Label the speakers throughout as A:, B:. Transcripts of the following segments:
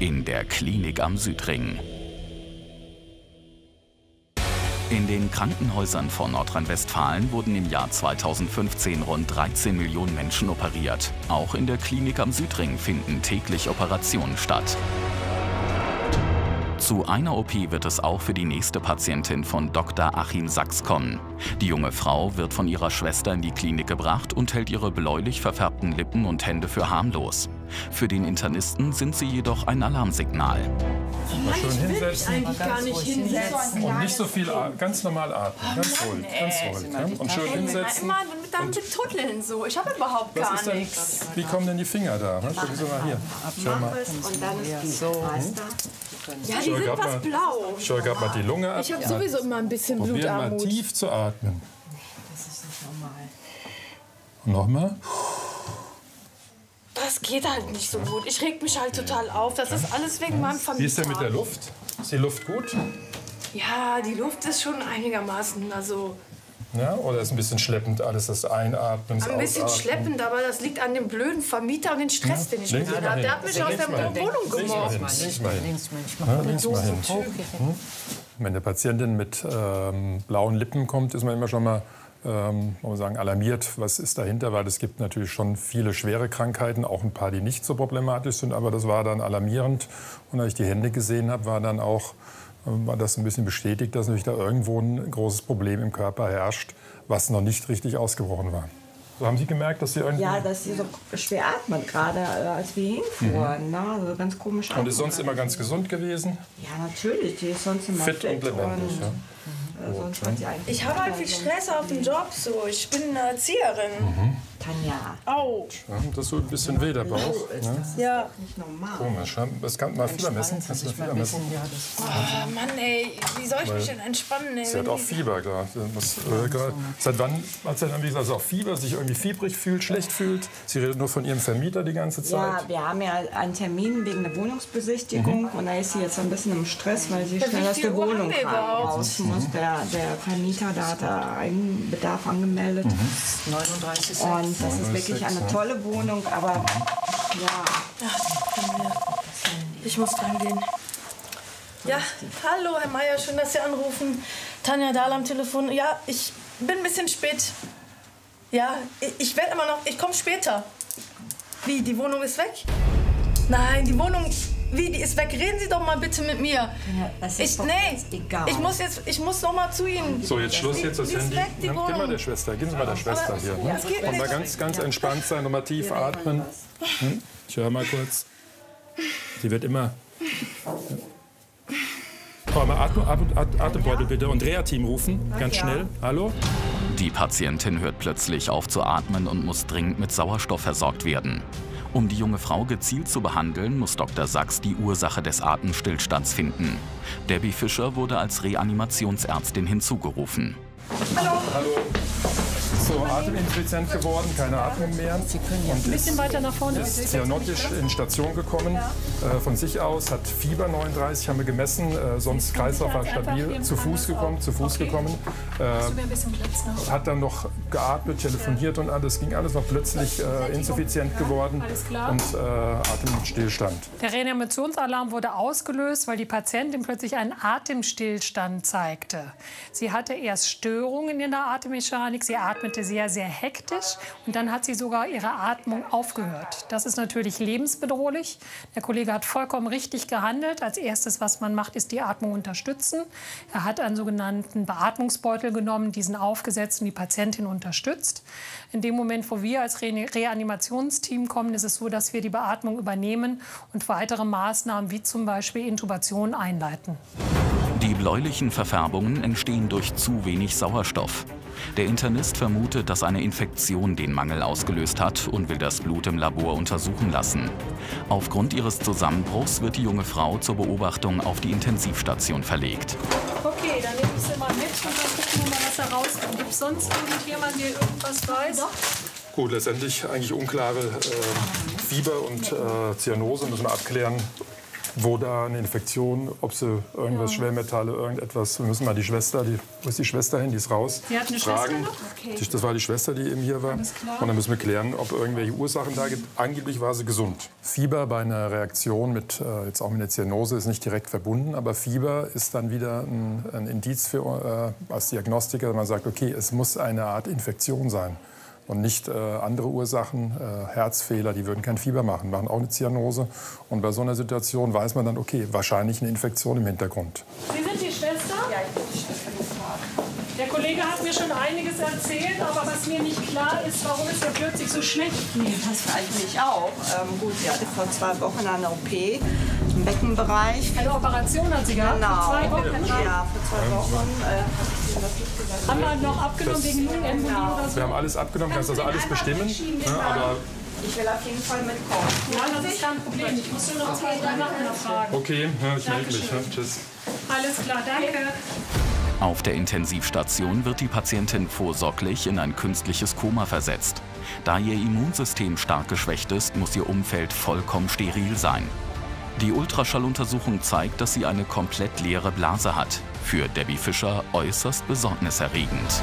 A: in der Klinik am Südring. In den Krankenhäusern von Nordrhein-Westfalen wurden im Jahr 2015 rund 13 Millionen Menschen operiert. Auch in der Klinik am Südring finden täglich Operationen statt. Zu einer OP wird es auch für die nächste Patientin von Dr. Achim Sachs kommen. Die junge Frau wird von ihrer Schwester in die Klinik gebracht und hält ihre bläulich verfärbten Lippen und Hände für harmlos. Für den Internisten sind sie jedoch ein Alarmsignal.
B: Mal schön hinsetzen.
C: Eigentlich gar nicht hinsetzen.
B: Und nicht so viel, ganz normal atmen. Ganz ruhig, ganz ruhig. Ja? Und schön hinsetzen.
C: Immer mit deinem Betuddeln so. Ich habe überhaupt gar nichts.
B: Wie kommen denn die Finger da? Gucken Sie mal hier. Schau mal.
C: Und dann ist so. Ja, die sind was blau.
B: Schau gerade mal die Lunge ab.
C: Ich habe sowieso immer ein bisschen
B: Probieren mal
C: Blutarmut.
B: tief zu atmen.
D: Das ist nicht normal.
B: Und nochmal.
C: Das geht halt nicht so gut. Ich reg mich halt total auf. Das ist alles wegen meinem Vermieter.
B: Wie ist denn mit der Luft? Ist die Luft gut?
C: Ja, die Luft ist schon einigermaßen, also
B: Ja, oder ist ein bisschen schleppend alles, das Einatmen, das
C: ein bisschen
B: Ausatmen?
C: schleppend, aber das liegt an dem blöden Vermieter und den Stress, den ich mit
B: Links
C: ihm
B: mal
C: hatte.
B: hin.
C: Der hat mich aus der Wohnung
B: Links mal hin.
C: gemobbt.
B: Links mal hin.
D: Links mal
B: Ja, links mal hin. Wenn eine Patientin mit blauen Lippen kommt, ist man immer schon mal wollen wir sagen, alarmiert, was ist dahinter, weil es gibt natürlich schon viele schwere Krankheiten, auch ein paar, die nicht so problematisch sind, aber das war dann alarmierend. Und als ich die Hände gesehen habe, war das ein bisschen bestätigt, dass natürlich da irgendwo ein großes Problem im Körper herrscht, was noch nicht richtig ausgebrochen war. So, haben Sie gemerkt, dass Sie irgendwie...
E: Ja, dass sie so schwer atmet, gerade als wir hinfuhren. Ne? Also ganz komisch.
B: Und ist sonst immer ganz gesund gewesen?
E: Ja, natürlich. Die ist sonst immer
B: Fit und lebendig. Ja.
E: Sonst hat sie eigentlich
C: Ich habe halt viel Stress auf dem Job. So. Ich bin Erzieherin.
E: Tanja.
C: Au.
B: Ja, das ist so ein bisschen weh, der Bauch. Ne?
C: Ja.
E: Nicht normal.
B: Komisch. Ja? Das kann man Fieber messen. Kannst du mal Fieber messen?
C: Oh, Mann, ey. Wie soll ich mich denn entspannen? Ey?
B: Sie hat auch Fieber gerade. Seit wann hat sie dann, wie gesagt, auch Fieber, sich irgendwie fiebrig fühlt, schlecht fühlt? Sie redet nur von ihrem Vermieter die ganze Zeit.
E: Ja, wir haben ja einen Termin wegen der Wohnungsbesichtigung und da ist sie jetzt ein bisschen im Stress, weil sie schnell aus der Wohnung raus muss. Der Vermieter, da hat er Eigenbedarf angemeldet.
D: 39
E: Und das ist wirklich eine tolle Wohnung, aber ja.
C: Ich muss dran gehen. Ja, hallo Herr Meier, schön, dass Sie anrufen. Tanja Dahl am Telefon. Ja, ich bin ein bisschen spät. Ja, ich werde immer noch, ich komme später. Wie, die Wohnung ist weg? Nein, die Wohnung, wie, die ist weg? Reden Sie doch mal bitte mit mir.
E: Ja, das ist doch egal.
C: Ich muss noch mal zu Ihnen.
B: So, jetzt Schluss, jetzt das
C: Die ist
B: Handy.
C: weg, die
B: Gib
C: Wohnung.
B: mal der Schwester, gib mal der Schwester hier. Ne?
C: das geht
B: Und mal
C: nicht.
B: ganz entspannt sein, nochmal tief atmen. Ich höre mal kurz. Sie wird immer... Oh, mal Atembeutel bitte und Reha-Team rufen, ganz schnell. Hallo?
A: Die Patientin hört plötzlich auf zu atmen und muss dringend mit Sauerstoff versorgt werden. Um die junge Frau gezielt zu behandeln, muss Dr. Sachs die Ursache des Atemstillstands finden. Debbie Fischer wurde als Reanimationsärztin hinzugerufen.
B: Hallo. So, ateminsuffiziient geworden, keine Atmung mehr. Und
F: Ein bisschen weiter nach vorne.
B: ist cyanotisch in Station gekommen, von sich aus, hat Fieber 39, haben wir gemessen, sonst Kreislauf war stabil, zu Fuß gekommen, hat dann noch geatmet, telefoniert und alles, ging alles noch plötzlich insuffizient geworden und Atemstillstand.
F: Der Reanimationsalarm wurde ausgelöst, weil die Patientin plötzlich einen Atemstillstand zeigte. Sie hatte erst Störungen in der Atemmechanik, sie atmete sehr, sehr hektisch und dann hat sie sogar ihre Atmung aufgehört. Das ist natürlich lebensbedrohlich. Der Kollege hat vollkommen richtig gehandelt. Als erstes, was man macht, ist die Atmung unterstützen. Er hat einen sogenannten Beatmungsbeutel genommen, diesen aufgesetzt und die Patientin unterstützt. In dem Moment, wo wir als Reanimationsteam kommen, ist es so, dass wir die Beatmung übernehmen und weitere Maßnahmen wie zum Beispiel Intubation einleiten.
A: Die bläulichen Verfärbungen entstehen durch zu wenig Sauerstoff. Der Internist vermutet, dass eine Infektion den Mangel ausgelöst hat und will das Blut im Labor untersuchen lassen. Aufgrund ihres Zusammenbruchs wird die junge Frau zur Beobachtung auf die Intensivstation verlegt.
F: Okay, dann nehme ich sie mal mit und dann gucken wir mal, was da rauskommt. Gibt es sonst irgendjemand, der irgendwas weiß?
B: Gut, letztendlich eigentlich unklare Fieber und Zyanose müssen wir abklären. wo da eine Infektion, ob sie irgendwas, Schwermetalle, irgendetwas. Wir müssen mal die Schwester, wo ist die Schwester hin, die ist raus,
F: Sie hat eine
B: fragen.
F: Schwester noch? Okay.
B: Das war die Schwester, die eben hier war.
F: Alles klar.
B: Und dann müssen wir klären, ob irgendwelche Ursachen da gibt. Angeblich war sie gesund. Fieber bei einer Reaktion mit, jetzt auch mit einer Zyanose, ist nicht direkt verbunden, aber Fieber ist dann wieder ein Indiz für, als Diagnostiker, man sagt, okay, es muss eine Art Infektion sein. Und nicht andere Ursachen, Herzfehler, die würden kein Fieber machen, machen auch eine Zyanose. Und bei so einer Situation weiß man dann, okay, wahrscheinlich eine Infektion im Hintergrund.
F: Sie sind die Schwester? Ja, ich bin die Schwester. Der Kollege hat mir schon einiges erzählt, aber was mir nicht klar ist, warum ist er plötzlich so schlecht?
E: Nee, das frage ich mich auch. Gut, sie hatte vor 2 Wochen eine OP im Beckenbereich.
F: Eine Operation hat sie gehabt?
E: Genau.
F: Vor 2 Wochen?
E: Ja, vor 2 Wochen habe ich das nicht gesagt.
F: Haben wir noch abgenommen wegen Lungenembolie oder so?
B: Wir haben alles abgenommen, kannst also alles bestimmen. Ne, aber
E: Ich will auf jeden Fall mitkommen.
F: Ja, das ist kein Problem. Ich muss nur noch 2, 3 Nachhinein fragen.
B: okay, ja, ich melde mich. Ne? Tschüss.
F: Alles klar, danke.
A: Auf der Intensivstation wird die Patientin vorsorglich in ein künstliches Koma versetzt. Da ihr Immunsystem stark geschwächt ist, muss ihr Umfeld vollkommen steril sein. Die Ultraschalluntersuchung zeigt, dass sie eine komplett leere Blase hat. Für Debbie Fischer äußerst besorgniserregend.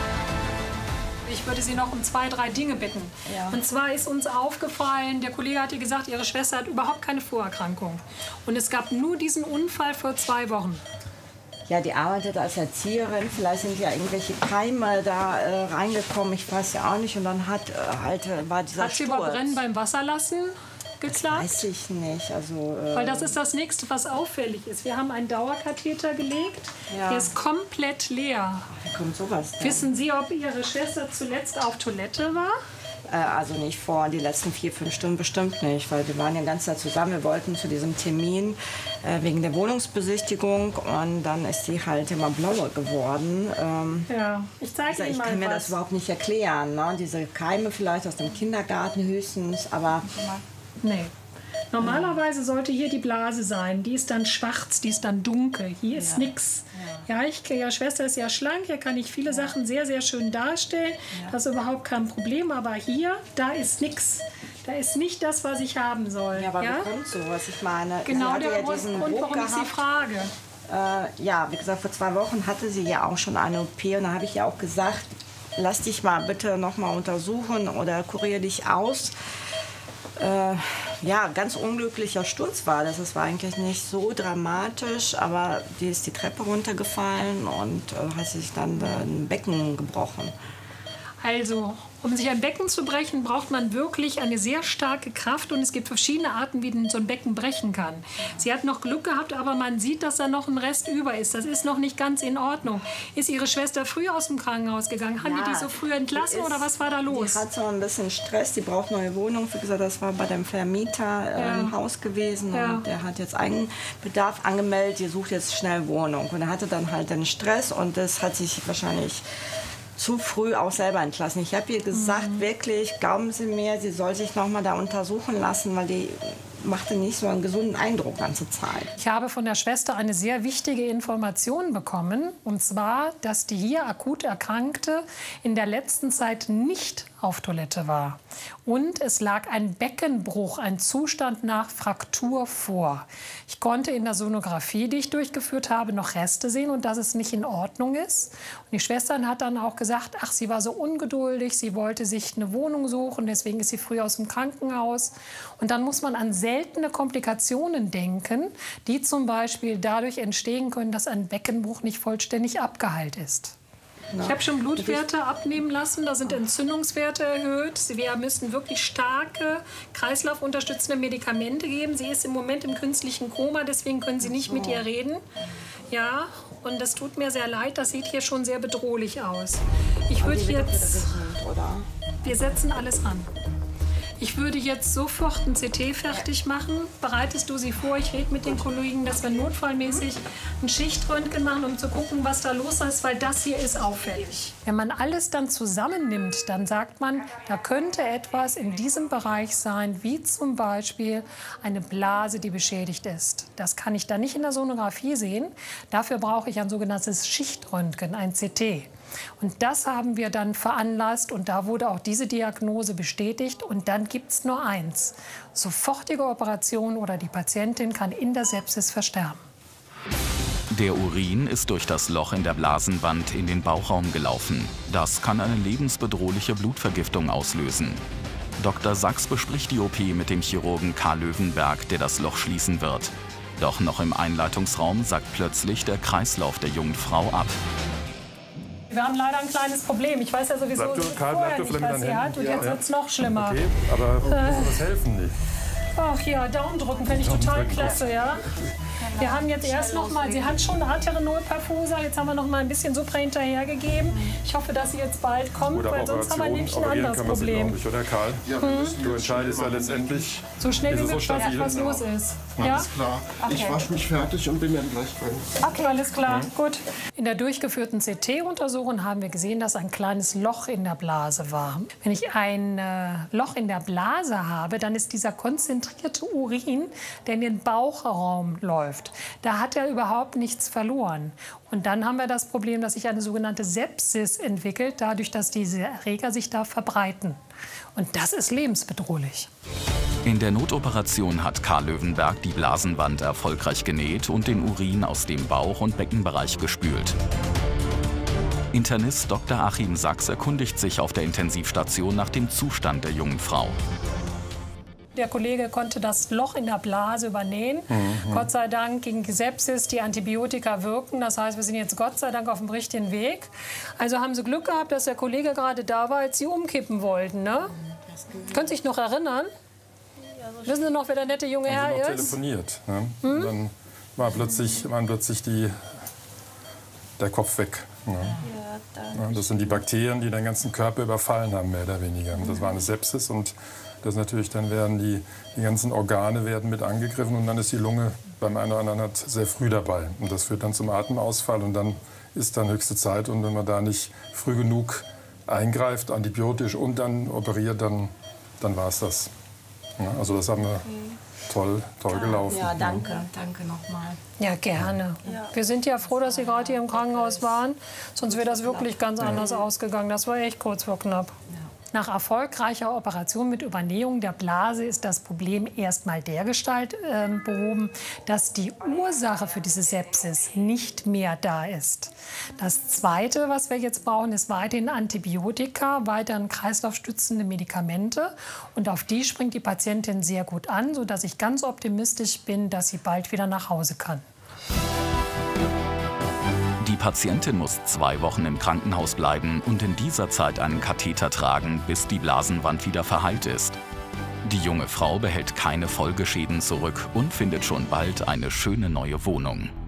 F: Ich würde Sie noch um 2, 3 Dinge bitten.
E: Ja.
F: Und zwar ist uns aufgefallen, der Kollege hat ihr gesagt, ihre Schwester hat überhaupt keine Vorerkrankung. Und es gab nur diesen Unfall vor 2 Wochen.
E: Ja, die arbeitet als Erzieherin. Vielleicht sind ja irgendwelche Keime da reingekommen. Ich weiß ja auch nicht. Und dann war dieser
F: Hat sie über
E: Sturz.
F: Brennen beim Wasserlassen geklagt?
E: Weiß ich nicht. Also,
F: Weil das ist das Nächste, was auffällig ist. Wir haben einen Dauerkatheter gelegt.
E: Ja.
F: Der ist komplett leer.
E: wie kommt sowas denn?
F: Wissen Sie, ob Ihre Schwester zuletzt auf Toilette war?
E: Also nicht vor die letzten 4, 5 Stunden bestimmt nicht, weil wir waren ja die ganze Zeit zusammen. Wir wollten zu diesem Termin wegen der Wohnungsbesichtigung und dann ist sie halt immer blauer geworden.
F: Ja, ich zeige Ihnen
E: Ich
F: mal
E: kann mir
F: was.
E: das überhaupt nicht erklären. Ne? Diese Keime vielleicht aus dem Kindergarten höchstens, aber
F: Nee. Normalerweise sollte hier die Blase sein. Die ist dann schwarz, die ist dann dunkel. Hier ist nix. Ja, Ihre Schwester ist ja schlank. Hier kann ich viele Sachen sehr, sehr schön darstellen. Das ist überhaupt kein Problem. Aber hier, da ist nix. Da ist nicht das, was ich haben soll.
E: ja, aber wie kommt sowas? Ich meine,
F: Genau
E: sie hatte
F: der
E: ja diesen
F: Grund,
E: Bruch
F: warum ich Sie
E: gehabt.
F: frage.
E: Ja, wie gesagt, vor 2 Wochen hatte sie ja auch schon eine OP und da habe ich ja auch gesagt, lass dich mal bitte noch mal untersuchen oder kurier dich aus. Ja, ganz unglücklicher Sturz war das. Es war eigentlich nicht so dramatisch, aber die ist die Treppe runtergefallen und hat sich dann ein Becken gebrochen.
F: Also, um sich ein Becken zu brechen, braucht man wirklich eine sehr starke Kraft. Und es gibt verschiedene Arten, wie so ein Becken brechen kann. Sie hat noch Glück gehabt, aber man sieht, dass da noch ein Rest über ist. Das ist noch nicht ganz in Ordnung. Ist Ihre Schwester früh aus dem Krankenhaus gegangen? Haben die so früh entlassen oder was war da los?
E: Die hat so ein bisschen Stress, die braucht neue Wohnung. Wie gesagt, das war bei dem Vermieter im Haus gewesen. Und der hat jetzt Eigenbedarf angemeldet, die sucht jetzt schnell Wohnung. Und er hatte dann halt den Stress und das hat sich wahrscheinlich zu früh auch selber entlassen. Ich habe ihr gesagt, wirklich, glauben Sie mir, sie soll sich noch mal da untersuchen lassen, weil die machte nicht so einen gesunden Eindruck ganze Zeit.
F: Ich habe von der Schwester eine sehr wichtige Information bekommen. Und zwar, dass die hier akut Erkrankte in der letzten Zeit nicht auf Toilette war. Und es lag ein Beckenbruch, ein Zustand nach Fraktur vor. Ich konnte in der Sonographie, die ich durchgeführt habe, noch Reste sehen und dass es nicht in Ordnung ist. Und die Schwestern hat dann auch gesagt, ach, sie war so ungeduldig, sie wollte sich eine Wohnung suchen, deswegen ist sie früh aus dem Krankenhaus. Und dann muss man an seltene Komplikationen denken, die zum Beispiel dadurch entstehen können, dass ein Beckenbruch nicht vollständig abgeheilt ist. Ich habe schon Blutwerte abnehmen lassen, da sind Entzündungswerte erhöht. Wir müssen wirklich starke kreislaufunterstützende Medikamente geben. Sie ist im Moment im künstlichen Koma, deswegen können Sie nicht mit ihr reden. Ja, und das tut mir sehr leid, das sieht hier schon sehr bedrohlich aus. Ich würde jetzt... Wir setzen alles an. Ich würde jetzt sofort ein CT fertig machen. Bereitest du sie vor? Ich rede mit den Kollegen, dass wir notfallmäßig ein Schichtröntgen machen, um zu gucken, was da los ist, weil das hier ist auffällig. Wenn man alles dann zusammennimmt, dann sagt man, da könnte etwas in diesem Bereich sein, wie zum Beispiel eine Blase, die beschädigt ist. Das kann ich dann nicht in der Sonographie sehen. Dafür brauche ich ein sogenanntes Schichtröntgen, ein CT. Und das haben wir dann veranlasst und da wurde auch diese Diagnose bestätigt. Und dann gibt es nur eins: sofortige Operation oder die Patientin kann in der Sepsis versterben.
A: Der Urin ist durch das Loch in der Blasenwand in den Bauchraum gelaufen. Das kann eine lebensbedrohliche Blutvergiftung auslösen. Dr. Sachs bespricht die OP mit dem Chirurgen Karl Löwenberg, der das Loch schließen wird. Doch noch im Einleitungsraum sackt plötzlich der Kreislauf der jungen Frau ab.
F: Wir haben leider ein kleines Problem. Ich weiß ja sowieso vorher nicht, was sie hat. Und jetzt wird es noch schlimmer.
B: Okay, aber muss das helfen nicht?
F: Ach ja, Daumen drücken finde ich total klasse, ja. Wir haben jetzt erst noch mal, sie hat schon Arterioperfusa, jetzt haben wir noch mal ein bisschen Supra hinterhergegeben. Ich hoffe, dass sie jetzt bald kommt, weil sonst haben wir nämlich ein anderes Problem.
B: Sie, oder Karl? Ja, du entscheidest ja letztendlich,
F: so schnell wie möglich, was los ist. Ja?
G: Alles klar. Okay. Ich wasche mich fertig und bin dann gleich drin.
F: Okay, alles klar, gut. In der durchgeführten CT-Untersuchung haben wir gesehen, dass ein kleines Loch in der Blase war. Wenn ich ein Loch in der Blase habe, dann ist dieser konzentrierte Urin, der in den Bauchraum läuft. Da hat er überhaupt nichts verloren. Und dann haben wir das Problem, dass sich eine sogenannte Sepsis entwickelt, dadurch, dass diese Erreger sich da verbreiten. Und das ist lebensbedrohlich.
A: In der Notoperation hat Karl Löwenberg die Blasenwand erfolgreich genäht und den Urin aus dem Bauch- und Beckenbereich gespült. Internist Dr. Achim Sachs erkundigt sich auf der Intensivstation nach dem Zustand der jungen Frau.
F: Der Kollege konnte das Loch in der Blase übernähen. Gott sei Dank gegen die Sepsis die Antibiotika wirken. Das heißt, wir sind jetzt Gott sei Dank auf dem richtigen Weg. Also haben Sie Glück gehabt, dass der Kollege gerade da war, als Sie umkippen wollten, ne? Können Sie sich noch erinnern? Wissen Sie noch, wer der nette junge Herr ist?
B: Telefoniert. Ne? Dann waren plötzlich der Kopf weg. Ne? Ja, das sind die Bakterien, die den ganzen Körper überfallen haben, mehr oder weniger. Das war eine Sepsis und das natürlich, dann werden die ganzen Organe werden mit angegriffen und dann ist die Lunge beim einen oder anderen sehr früh dabei. Und das führt dann zum Atemausfall und dann ist dann höchste Zeit. Und wenn man da nicht früh genug eingreift, antibiotisch und dann operiert, dann war es das. Ja, also das haben wir toll gelaufen.
E: Ja, danke. Danke nochmal.
F: Ja, gerne. Ja. Wir sind ja froh, dass Sie gerade hier im Krankenhaus waren. Sonst wäre das wirklich ganz anders ausgegangen. Das war echt kurz vor knapp. Nach erfolgreicher Operation mit Übernähung der Blase ist das Problem erstmal dergestalt behoben, dass die Ursache für diese Sepsis nicht mehr da ist. Das Zweite, was wir jetzt brauchen, ist weiterhin Antibiotika, weiterhin kreislaufstützende Medikamente. Und auf die springt die Patientin sehr gut an, sodass ich ganz optimistisch bin, dass sie bald wieder nach Hause kann.
A: Die Patientin muss 2 Wochen im Krankenhaus bleiben und in dieser Zeit einen Katheter tragen, bis die Blasenwand wieder verheilt ist. Die junge Frau behält keine Folgeschäden zurück und findet schon bald eine schöne neue Wohnung.